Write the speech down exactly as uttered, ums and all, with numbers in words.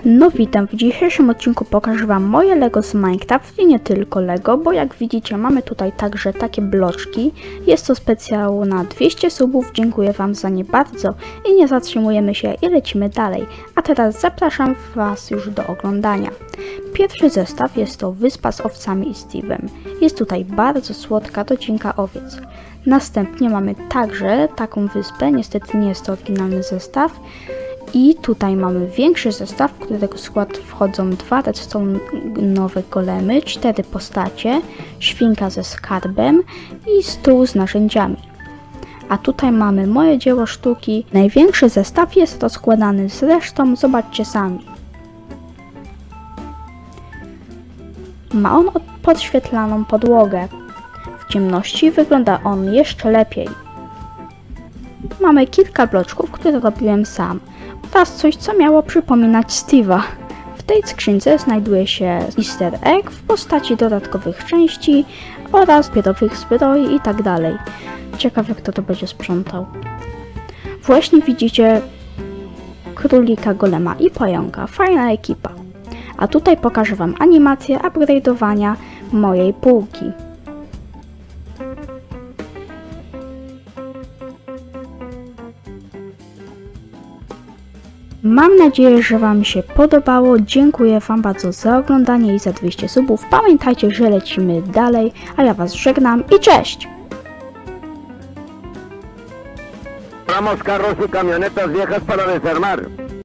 No witam, w dzisiejszym odcinku pokażę wam moje Lego z Minecraft i nie tylko Lego, bo jak widzicie mamy tutaj także takie bloczki. Jest to specjał na dwieście subów, dziękuję wam za nie bardzo i nie zatrzymujemy się i lecimy dalej. A teraz zapraszam was już do oglądania. Pierwszy zestaw jest to wyspa z owcami i Steve'em. Jest tutaj bardzo słodka rodzinka owiec. Następnie mamy także taką wyspę, niestety nie jest to oryginalny zestaw. I tutaj mamy większy zestaw, w którego skład wchodzą dwa redstone'owe golemy, cztery postacie, świnka ze skarbem i stół z narzędziami. A tutaj mamy moje dzieło sztuki. Największy zestaw jest rozkładany zresztą, zobaczcie sami. Ma on podświetlaną podłogę. W ciemności wygląda on jeszcze lepiej. Mamy kilka bloczków, które robiłem sam. Oraz coś, co miało przypominać Steve'a. W tej skrzynce znajduje się easter egg w postaci dodatkowych części oraz papierowych zbroi i tak dalej. Ciekawe, kto to będzie sprzątał. Właśnie widzicie królika, golema i pająka. Fajna ekipa. A tutaj pokażę wam animację upgrade'owania mojej półki. Mam nadzieję, że wam się podobało. Dziękuję wam bardzo za oglądanie i za dwieście subów. Pamiętajcie, że lecimy dalej, a ja was żegnam i cześć! Compramos carros y camionetas viejas para desarmar.